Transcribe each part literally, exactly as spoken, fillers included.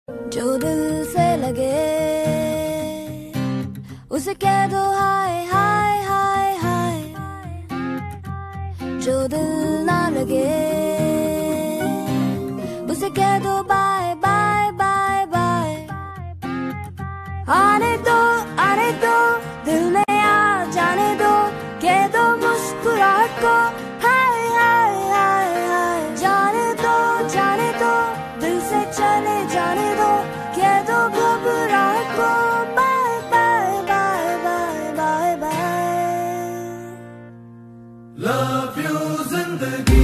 जो दिल से लगे उसे कह दो हाय हाय हाय हाय, जो दिल ना लगे उसे कह दो बाय बाय बाय बाय। आने दो आने दो दिल में आ जाने दो, कह दो मुस्कुराहट को हाय हाय हाय हाय। जाने दो जाने दो दिल से चले जाने दो, कह दो घबराहट को bye bye bye bye bye bye. Love you जिंदगी,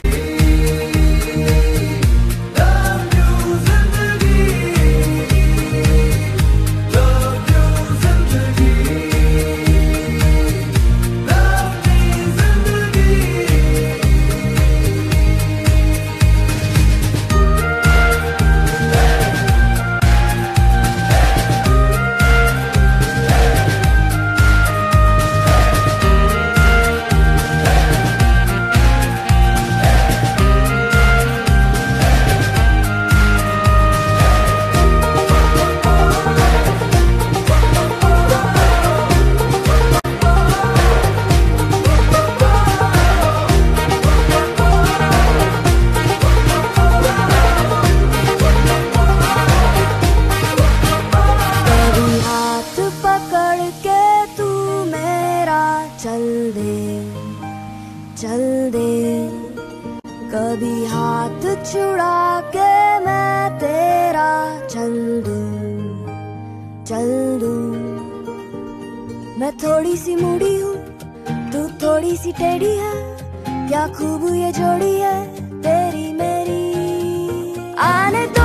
चल दे कभी हाथ छुड़ा के मैं तेरा चल दूं चल दूं। मैं थोड़ी सी मूडी हूँ तू थोड़ी सी टेढ़ी है, क्या खूब ये जोड़ी है तेरी मेरी। आने दो